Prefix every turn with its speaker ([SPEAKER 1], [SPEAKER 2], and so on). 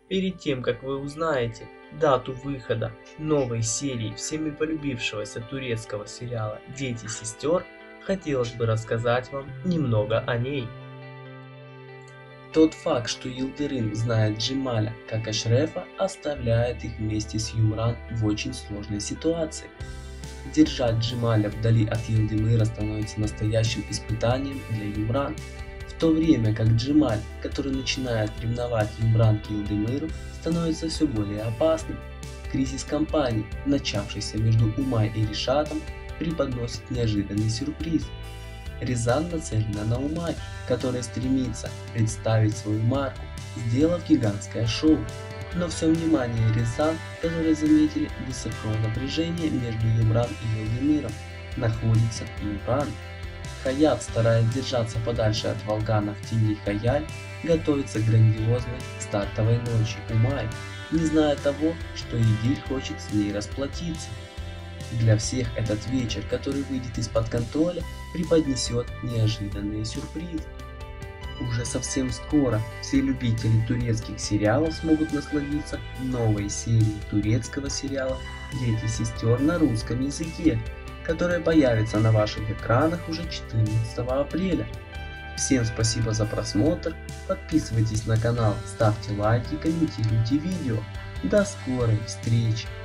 [SPEAKER 1] Перед тем, как вы узнаете дату выхода новой серии всеми полюбившегося турецкого сериала «Дети сестер», хотелось бы рассказать вам немного о ней. Тот факт, что Йылдырым знает Джемаля как Ашрефа, оставляет их вместе с Юмран в очень сложной ситуации. Держать Джемаля вдали от Йылдымыра становится настоящим испытанием для Юмран, в то время как Джемаль, который начинает ревновать Юмран к Йылдымыру, становится все более опасным. Кризис компании, начавшийся между Умай и Ришатом, преподносит неожиданный сюрприз. Рязан нацелена на Умай, которая стремится представить свою марку, сделав гигантское шоу. Но все внимание Рязан, которые заметили высокое напряжение между Юмран и Йылдымыром, находится в Юмран. Хаят, стараясь держаться подальше от Волгана в тени Хаяль, готовится к грандиозной стартовой ночи Умай, не зная того, что Идиль хочет с ней расплатиться. Для всех этот вечер, который выйдет из-под контроля, преподнесет неожиданные сюрпризы. Уже совсем скоро все любители турецких сериалов смогут насладиться новой серией турецкого сериала «Дети сестер» на русском языке, которая появится на ваших экранах уже 14 апреля. Всем спасибо за просмотр, подписывайтесь на канал, ставьте лайки, комментируйте видео. До скорой встречи!